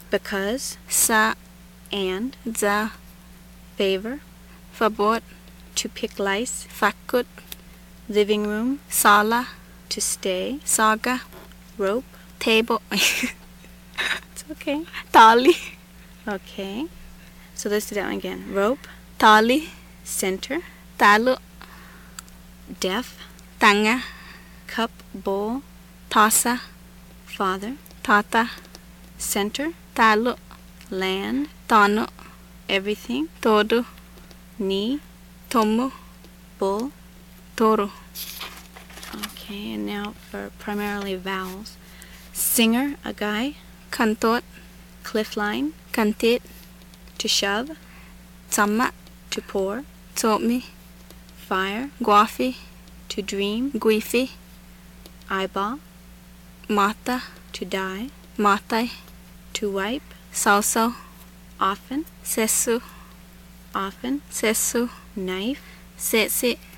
because, sa, and, za, favor, verbod, to pick lice, fakut, living room, sala, to stay, saga, rope, table, it's okay, tali, okay, so let's do that one again, rope, tali, center, talo, deaf, tanga, cup, bowl, tasa, father, tata, center, talo, land, tono, everything, todo, knee, tomo, bull. toro, Okay, and now for primarily vowels. Singer, a guy, kantot, cliff line, kantit, to shove, sama, to pour, tomi, fire, guafi, to dream, guifi, eyeball, mata, to die, matai, to wipe, sauso, often, sesu, often, sesu, knife, sesi,